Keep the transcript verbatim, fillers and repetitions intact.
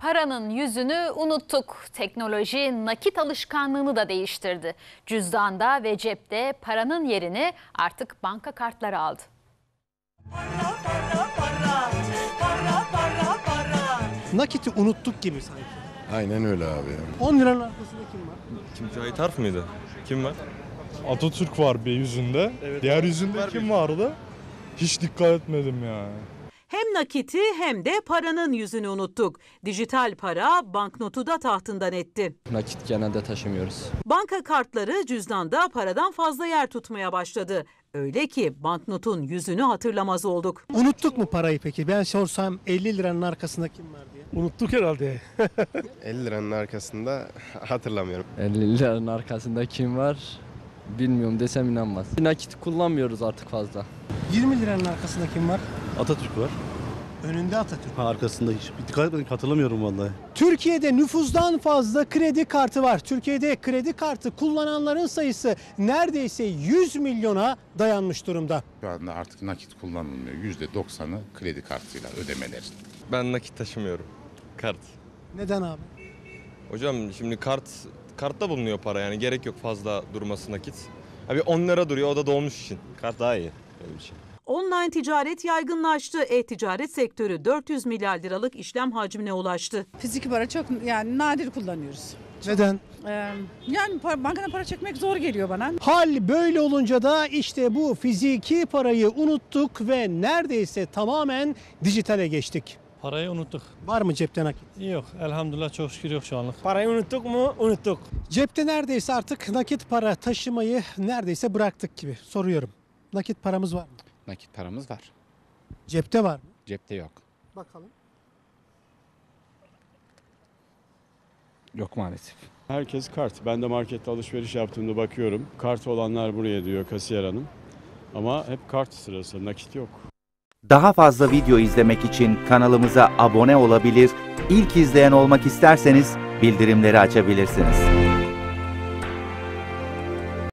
paranın yüzünü unuttuk. Teknoloji nakit alışkanlığını da değiştirdi. Cüzdanda ve cepte paranın yerini artık banka kartları aldı. Para, para, para, para, para, para. Nakiti unuttuk gibi sanki. Aynen öyle abi. on liranın arkasında kim var? Kim Cahit Arf mıydı? Kim var? Atatürk var bir yüzünde. Evet, Diğer Atatürk yüzünde var kim bir- vardı? Hiç dikkat etmedim yani. Hem nakiti hem de paranın yüzünü unuttuk. Dijital para banknotu da tahtından etti. Nakit genelde taşımıyoruz. Banka kartları cüzdanda paradan fazla yer tutmaya başladı. Öyle ki banknotun yüzünü hatırlamaz olduk. Unuttuk mu parayı peki? Ben sorsam elli liranın arkasında kim var diye. Unuttuk herhalde. elli liranın arkasında hatırlamıyorum. elli liranın arkasında kim var bilmiyorum desem inanmaz. Nakit kullanmıyoruz artık fazla. yirmi liranın arkasında kim var? Atatürk var. Önünde Atatürk. Ha, arkasında hiç bir dikkat etmedik, hatırlamıyorum vallahi. Türkiye'de nüfuzdan fazla kredi kartı var. Türkiye'de kredi kartı kullananların sayısı neredeyse yüz milyona dayanmış durumda. Şu anda artık nakit kullanılmıyor. yüzde doksanı kredi kartıyla ödemeler. Ben nakit taşımıyorum. Kart. Neden abi? Hocam şimdi kart kartta bulunuyor para, yani gerek yok fazla durması nakit. Abi on lira duruyor, o da dolmuş için. Kart daha iyi benim için. Online ticaret yaygınlaştı. E-ticaret sektörü dört yüz milyar liralık işlem hacmine ulaştı. Fiziki para çok yani nadir kullanıyoruz. Neden? Ee, yani para, bankadan para çekmek zor geliyor bana. Hal böyle olunca da işte bu fiziki parayı unuttuk ve neredeyse tamamen dijitale geçtik. Parayı unuttuk. Var mı cepte nakit? Yok elhamdülillah çok şükür yok şu anlık. Parayı unuttuk mu? Unuttuk. Cepte neredeyse artık nakit para taşımayı neredeyse bıraktık gibi. Soruyorum. Nakit paramız var mı? Nakit paramız var. Cepte var mı? Cepte yok. Bakalım. Yok maalesef. Herkes kart. Ben de markette alışveriş yaptığımda bakıyorum. Kart olanlar buraya diyor kasiyer hanım. Ama hep kart sırası, nakit yok. Daha fazla video izlemek için kanalımıza abone olabilir, ilk izleyen olmak isterseniz bildirimleri açabilirsiniz.